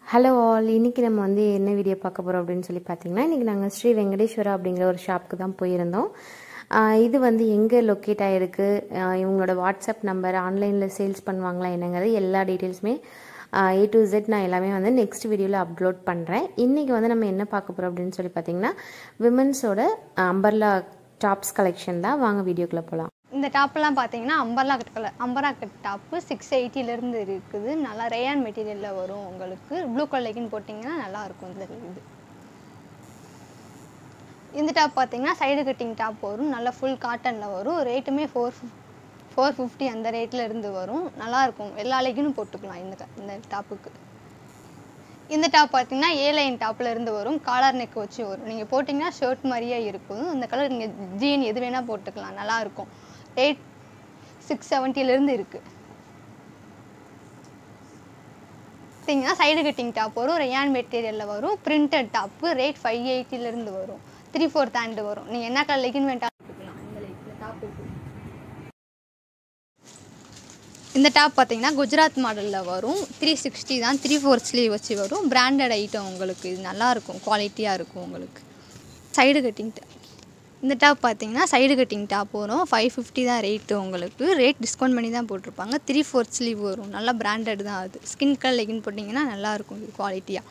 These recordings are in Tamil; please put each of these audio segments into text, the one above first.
ஹலோ ஆல், இன்றைக்கி நம்ம என்ன வீடியோ பார்க்க போகிறோம் அப்படின்னு சொல்லி பார்த்தீங்கன்னா, இன்றைக்கி நாங்கள் ஸ்ரீ வெங்கடேஸ்வரா அப்படிங்கிற ஒரு ஷாப்புக்கு தான் போயிருந்தோம். இது எங்கே லொக்கேட் ஆகிருக்கு, இவங்களோட வாட்ஸ்அப் நம்பர், ஆன்லைனில் சேல்ஸ் பண்ணுவாங்களா என்னங்கிறது எல்லா டீட்டெயில்ஸுமே A to Z நான் எல்லாமே நெக்ஸ்ட் வீடியோவில் அப்லோட் பண்ணுறேன். இன்றைக்கி நம்ம என்ன பார்க்க போகிறோம் அப்படின்னு சொல்லி பார்த்தீங்கன்னா, விமன்ஸோட அம்பர்லா டாப்ஸ் கலெக்ஷன் தான். வாங்க வீடியோக்குள்ளே போகலாம். இந்த டாப்லாம் பார்த்தீங்கன்னா அம்பரா கட் டாப்பு 680லேருந்து இருக்குது. நல்லா ரேயான் மெட்டீரியலில் வரும். உங்களுக்கு ப்ளூ கலர் லெகின் போட்டிங்கன்னா நல்லாயிருக்கும். இந்த டாப் பார்த்தீங்கன்னா சைடு கட்டிங் டாப் வரும். நல்லா ஃபுல் காட்டனில் வரும். ரேட்டுமே 450 அந்த ரேட்டில் இருந்து வரும். நல்லாயிருக்கும். எல்லா லெகினும் போட்டுக்கலாம் இந்த டாப்புக்கு. இந்த டாப் பார்த்தீங்கன்னா ஏ லைன் டாப்பில் இருந்து வரும். காலர் நெக் வச்சு வரும். நீங்கள் போட்டிங்கன்னா ஷர்ட் மாதிரியே இருக்கும். இந்த கலர் நீங்கள் ஜீன் எது வேணால் போட்டுக்கலாம். நல்லாயிருக்கும். ரேட் 670லேருந்து இருக்குது. பார்த்தீங்கன்னா சைடு கட்டிங் டாப் வரும். ரேயான் மெட்டீரியலில் வரும். Printed top. ரேட் 580லேருந்து வரும். 3/4 ஹேண்டு வரும். நீங்கள் என்ன கலர் லெகின் வேண்டாம் போட்டுக்கலாம். இந்த டாப்புக்கு இந்த டாப் பார்த்தீங்கன்னா குஜராத் மாடலில் வரும். 360 தான். 3/4 ஸ்லீவ் வச்சு வரும். பிராண்டட் ஐட்டம் உங்களுக்கு. இது நல்லாயிருக்கும். குவாலிட்டியாக இருக்கும் உங்களுக்கு. Side cutting top. இந்த டாப் பார்த்தீங்கன்னா சைடு கட்டிங் டாப் வரும். 550 தான் ரேட்டு உங்களுக்கு. ரேட் டிஸ்கவுண்ட் பண்ணி தான் போட்டிருப்பாங்க. 3/4 ஸ்லீவ் வரும். நல்லா பிராண்டட் தான் அது. ஸ்கின் கலர் லெகின் போட்டிங்கன்னா நல்லாயிருக்கும் இது குவாலிட்டியாக.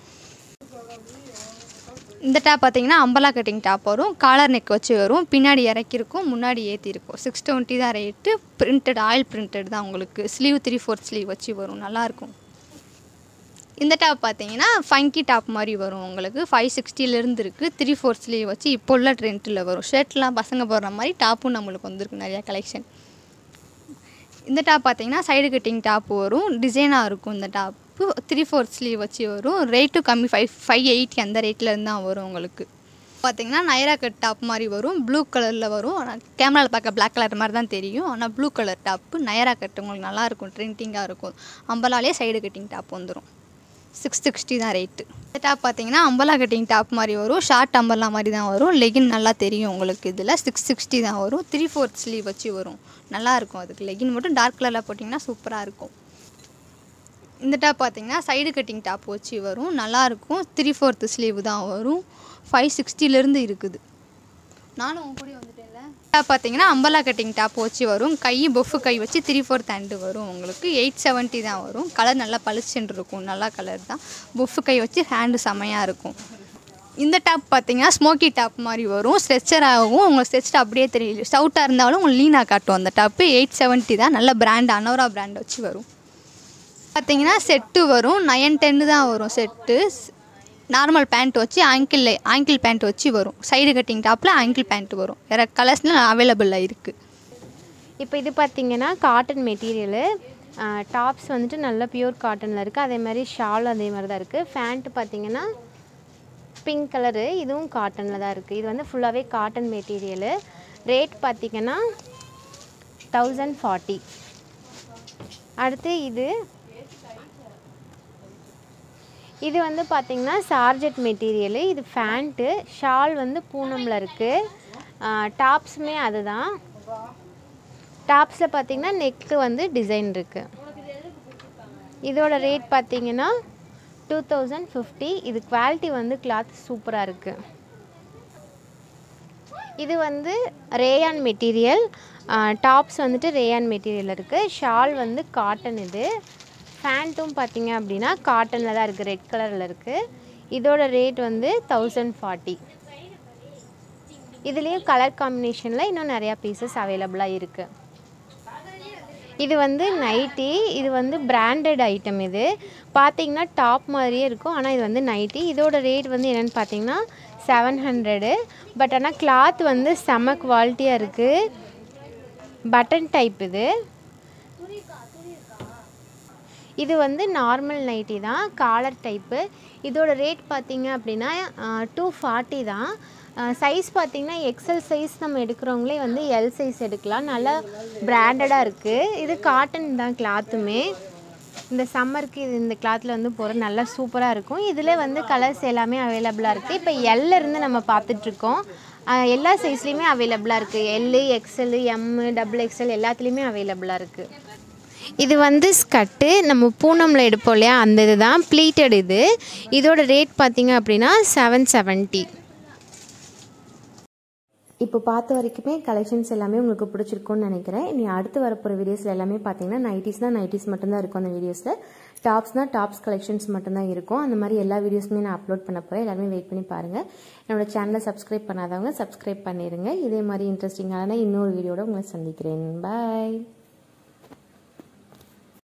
இந்த டாப் பார்த்தீங்கன்னா அம்பலா கட்டிங் டாப் வரும். காலர் நெக் வச்சு வரும். பின்னாடி இறக்கிருக்கும், முன்னாடி ஏற்றிருக்கும். 620 தான் ரேட்டு. பிரிண்டட், ஆயில் பிரிண்டட் தான் உங்களுக்கு. ஸ்லீவ் 3/4 ஸ்லீவ் வச்சு வரும். நல்லாயிருக்கும். இந்த டாப் பார்த்தீங்கன்னா ஃபங்கி டாப் மாதிரி வரும் உங்களுக்கு. 560லேருந்து இருக்குது. 3/4 ஸ்லீவ் வச்சு இப்போ உள்ள ட்ரெண்டில் வரும். ஷர்ட்லாம் பசங்க போடுற மாதிரி டாப்பும் நம்மளுக்கு வந்திருக்கு நிறையா கலெக்ஷன். இந்த டாப் பார்த்தீங்கன்னா சைடு கட்டிங் டாப் வரும். டிசைனாக இருக்கும். இந்த டாப்பு 3/4 ஸ்லீவ் வச்சு வரும். ரேட்டும் கம்மி. 580 அந்த ரேட்டில் இருந்து தான் வரும் உங்களுக்கு. பார்த்தீங்கன்னா நைரா கட் டாப் மாதிரி வரும். ப்ளூ கலரில் வரும். ஆனால் கேமராவில் பார்க்க பிளாக் கலர் மாதிரி தான் தெரியும். ஆனால் blue colour top Naira cut உங்களுக்கு நல்லாயிருக்கும். ட்ரெண்டிங்காக இருக்கும். அம்பலாலே சைடு கட்டிங் டாப் வந்துடும். 660 தான் ரேட்டு. இந்த டாப் பார்த்தீங்கன்னா அம்பலா கட்டிங் டாப் மாதிரி வரும். ஷார்ட் அம்பலா மாதிரி தான் வரும். லெகின் நல்லா தெரியும் உங்களுக்கு. இதில் 660 தான் வரும். 3/4 ஸ்லீவ் வச்சு வரும். நல்லாயிருக்கும். அதுக்கு லெகின் மட்டும் டார்க் கலரில் போட்டிங்கன்னா சூப்பராக இருக்கும். இந்த டாப் பார்த்தீங்கன்னா சைடு கட்டிங் டாப் வச்சு வரும். நல்லாயிருக்கும். 3/4 ஸ்லீவ் தான் வரும். 560லேருந்து இருக்குது. நானும் உன் கூட வந்துட்டேன்ல. டாப் பார்த்தீங்கன்னா அம்பலா கட்டிங் டாப் வச்சு வரும். கை பொஃபு கை வச்சு 3/4 ஹேண்டு வரும் உங்களுக்கு. 870 தான் வரும். கலர் நல்லா பளிச்சுன்னு இருக்கும். நல்லா கலர் தான். பொஃபு கை வச்சு ஹேண்டு செமையாக இருக்கும். இந்த டாப் பார்த்தீங்கன்னா ஸ்மோக்கி டாப் மாதிரி வரும். ஸ்ட்ரெச்சர் ஆகும். உங்களுக்கு ஸ்ட்ரெச்ட் அப்படியே தெரியல. ஸ்டவுட்டாக இருந்தாலும் உங்களுக்கு லீனாக காட்டும். அந்த டாப்பு 870 தான். நல்ல பிராண்ட், அனோரா பிராண்ட் வச்சு வரும். பார்த்தீங்கன்னா செட்டு வரும். 910 தான் வரும் செட்டு. நார்மல் பேண்ட் வச்சு ஆங்கிள் பேண்ட் வச்சு வரும். சைடு கட்டிங் டாப்பில் ஆங்கிள் பேண்ட் வரும். வேறு கலர்ஸ்லாம் அவைலபிளாக இருக்குது. இப்போ இது பார்த்தீங்கன்னா காட்டன் மெட்டீரியலு. டாப்ஸ் நல்ல பியூர் காட்டனில் இருக்குது. அதே மாதிரி ஷாலும் அதே மாதிரி தான் இருக்குது. ஃபேண்ட்டு பார்த்தீங்கன்னா பிங்க் கலரு. இதுவும் காட்டனில் தான் இருக்குது. இது ஃபுல்லாகவே காட்டன் மெட்டீரியலு. ரேட் பார்த்தீங்கன்னா 1040. அடுத்து இது பார்த்தீங்கன்னா சார்ஜெட் மெட்டீரியலு. இது ஃபேண்ட்டு. ஷால் பூனமில் இருக்குது. டாப்ஸுமே அதுதான். டாப்ஸில் பார்த்தீங்கன்னா நெக்கு டிசைன் இருக்குது. இதோட ரேட் பார்த்தீங்கன்னா 2050. இது குவாலிட்டி கிளாத் சூப்பராக இருக்குது. இது rayon material. Tops rayon material இருக்குது. Shawl cotton. இது ஃபேண்ட்டும் பார்த்தீங்க அப்படின்னா காட்டனில் தான் இருக்குது. ரெட் கலரில் இருக்குது. இதோட ரேட் 1040. இதுலேயும் கலர் காம்பினேஷனில் இன்னும் நிறையா பீசஸ் அவைலபிளாக இருக்குது. இது நைட்டி. இது பிராண்டட் ஐட்டம். இது பார்த்தீங்கன்னா டாப் மாதிரியே இருக்கும். ஆனால் இது நைட்டி. இதோட ரேட் என்னென்னு பார்த்தீங்கன்னா 700. பட் ஆனால் கிளாத் செம்ம குவாலிட்டியாக இருக்குது. Button type. இது நார்மல் நைட்டி தான். Collar type. இதோட ரேட் பார்த்தீங்க அப்படின்னா 240 தான். சைஸ் பார்த்தீங்கன்னா எக்ஸல் சைஸ் நம்ம எடுக்கிறவங்களே எல் சைஸ் எடுக்கலாம். நல்லா பிராண்டடாக இருக்குது. இது காட்டன் தான் கிளாத்துமே. இந்த சம்மருக்கு இந்த கிளாத்தில் போகிற நல்லா சூப்பராக இருக்கும். இதில் கலர்ஸ் எல்லாமே அவைலபிளாக இருக்குது. இப்போ எல்லிருந்து நம்ம பார்த்துட்ருக்கோம். எல்லா சைஸ்லேயுமே அவைலபிளாக இருக்குது. எல், எக்ஸ்எல், எம், XXL எல்லாத்துலேயுமே அவைலபிளாக இருக்குது. இது வந்து ஸ்கர்ட்டு நம்ம பூனமில் எடுப்போம் இல்லையா அந்த இதுதான் ப்ளீட்டட் இது. இதோட ரேட் பார்த்திங்க அப்படின்னா 770. இப்போ பார்த்த வரைக்குமே கலெக்ஷன்ஸ் எல்லாமே உங்களுக்கு பிடிச்சிருக்கும்னு நினைக்கிறேன். நீ அடுத்து வரப்போகிற வீடியோஸில் எல்லாமே பார்த்தீங்கன்னா நைட்டிஸ் மட்டும்தான் இருக்கும் அந்த வீடியோஸில். டாப்ஸ்னால் டாப்ஸ் கலெக்ஷன்ஸ் மட்டும்தான் இருக்கும். அந்த மாதிரி எல்லா வீடியோஸுமே நான் அப்லோட் பண்ண போகிறேன். எல்லாருமே வெயிட் பண்ணி பாருங்கள். என்னோடய சேனலை சப்ஸ்கிரைப் பண்ணாதவங்க சப்ஸ்கிரைப் பண்ணிடுங்க. இதே மாதிரி இன்ட்ரெஸ்டிங்கான இன்னொரு வீடியோட உங்களை சந்திக்கிறேன். பாய்.